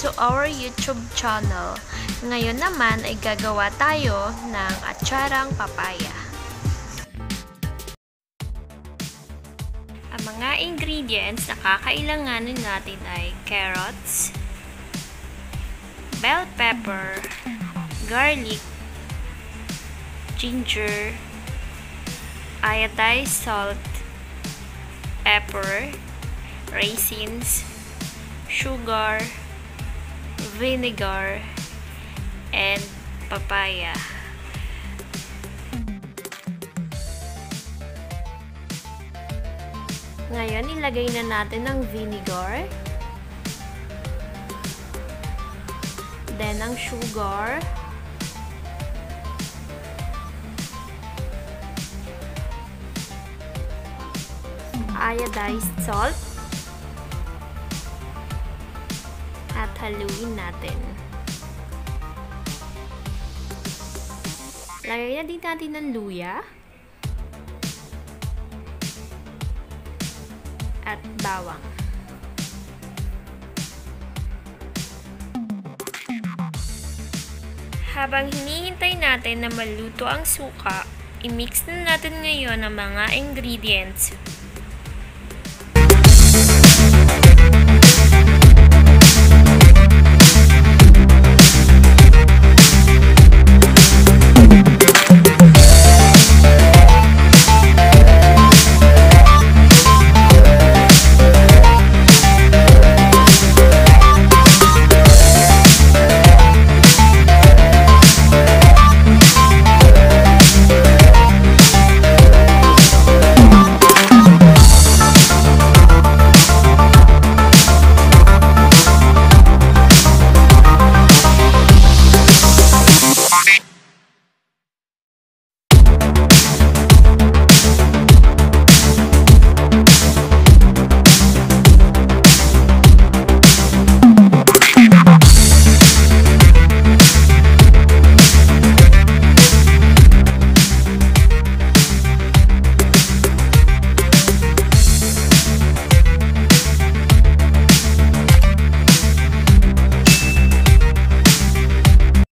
to our YouTube channel. Ngayon naman ay gagawa tayo ng atsarang papaya. Ang mga ingredients na kakailanganin natin ay carrots, bell pepper, garlic, ginger, iodized salt, pepper, raisins, sugar, vinegar, and papaya. Ngayon, ilagay na natin ang vinegar, then ang sugar, iodized salt, at haluin natin. Lagay na din natin ng luya at bawang. Habang hinihintay natin na maluto ang suka, i-mix na natin ngayon ang mga ingredients